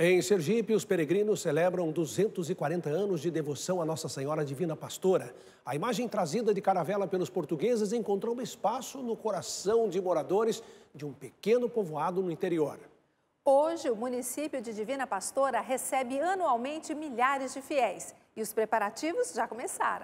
Em Sergipe, os peregrinos celebram 240 anos de devoção à Nossa Senhora Divina Pastora. A imagem trazida de caravela pelos portugueses encontrou um espaço no coração de moradores de um pequeno povoado no interior. Hoje, o município de Divina Pastora recebe anualmente milhares de fiéis e os preparativos já começaram.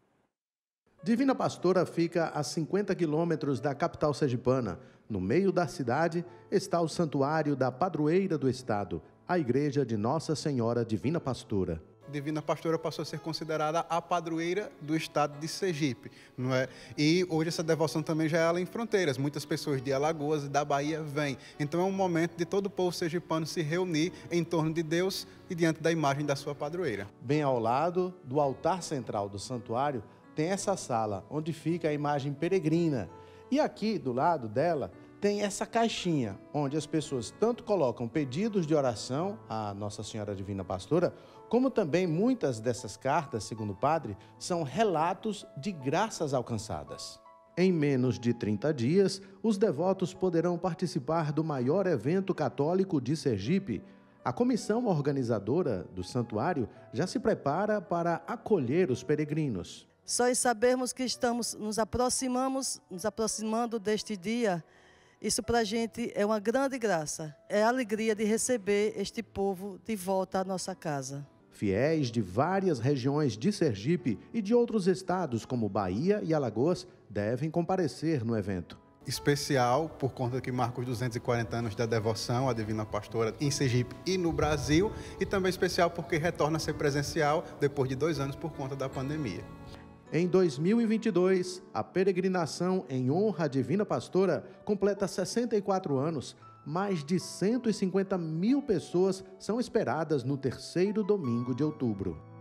Divina Pastora fica a 50 quilômetros da capital sergipana. No meio da cidade está o santuário da padroeira do estado, a Igreja de Nossa Senhora Divina Pastora. Divina Pastora passou a ser considerada a padroeira do estado de Sergipe, não é? E hoje essa devoção também já é além fronteiras. Muitas pessoas de Alagoas e da Bahia vêm. Então é um momento de todo o povo sergipano se reunir em torno de Deus e diante da imagem da sua padroeira. Bem ao lado do altar central do santuário tem essa sala onde fica a imagem peregrina. E aqui do lado dela tem essa caixinha, onde as pessoas tanto colocam pedidos de oração à Nossa Senhora Divina Pastora, como também muitas dessas cartas, segundo o padre, são relatos de graças alcançadas. Em menos de 30 dias, os devotos poderão participar do maior evento católico de Sergipe. A comissão organizadora do santuário já se prepara para acolher os peregrinos. Só em sabermos que estamos nos aproximando deste dia, isso para a gente é uma grande graça. É a alegria de receber este povo de volta à nossa casa. Fiéis de várias regiões de Sergipe e de outros estados, como Bahia e Alagoas, devem comparecer no evento. Especial por conta que marca os 240 anos da devoção à Divina Pastora em Sergipe e no Brasil. E também especial porque retorna a ser presencial depois de 2 anos por conta da pandemia. Em 2022, a peregrinação em honra à Divina Pastora completa 64 anos. Mais de 150 mil pessoas são esperadas no terceiro domingo de outubro.